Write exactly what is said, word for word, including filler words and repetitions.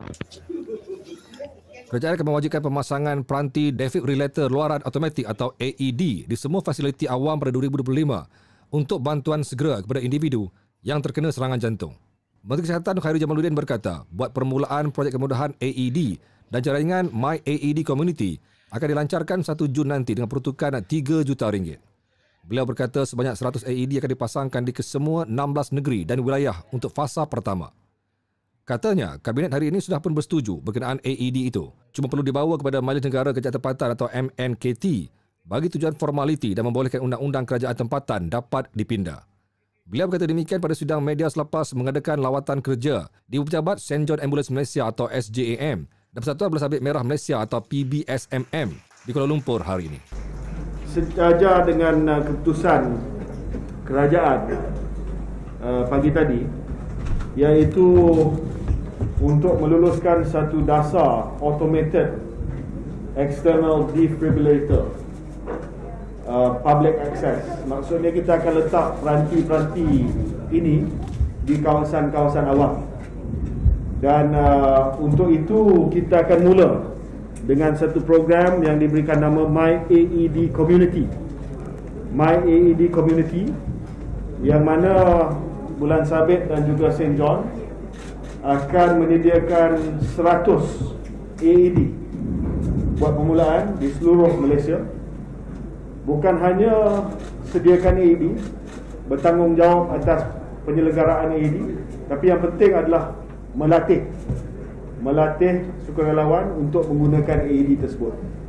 Kerajaan akan mewajibkan pemasangan peranti defibrillator luaran automatik atau A E D di semua fasiliti awam pada dua ribu dua puluh lima untuk bantuan segera kepada individu yang terkena serangan jantung. Menteri Kesihatan Khairy Jamaluddin berkata, buat permulaan projek kemudahan A E D dan jaringan My A E D Community akan dilancarkan satu Jun nanti dengan peruntukan tiga juta ringgit. Beliau berkata sebanyak seratus A E D akan dipasangkan di kesemua enam belas negeri dan wilayah untuk fasa pertama. Katanya, Kabinet hari ini sudah pun bersetuju berkenaan A E D itu. Cuma perlu dibawa kepada Majlis Negara Kerajaan Tempatan atau M N K T bagi tujuan formaliti dan membolehkan undang-undang kerajaan tempatan dapat dipindah. Beliau berkata demikian pada sidang media selepas mengadakan lawatan kerja di Pejabat Saint John Ambulance Malaysia atau S J A M dan Persatuan Belas Sabit Merah Malaysia atau P B S M M di Kuala Lumpur hari ini. Sejajar dengan uh, keputusan kerajaan uh, pagi tadi, iaitu untuk meluluskan satu dasar automated external defibrillator uh, public access. Maksudnya kita akan letak peranti-peranti ini di kawasan-kawasan awam. Dan uh, untuk itu kita akan mula dengan satu program yang diberikan nama My A E D Community. My A E D Community yang mana Bulan Sabit dan juga Saint John akan menyediakan seratus A E D buat permulaan di seluruh Malaysia. Bukan hanya sediakan A E D, bertanggungjawab atas penyelenggaraan A E D, tapi yang penting adalah melatih melatih sukarelawan untuk menggunakan A E D tersebut.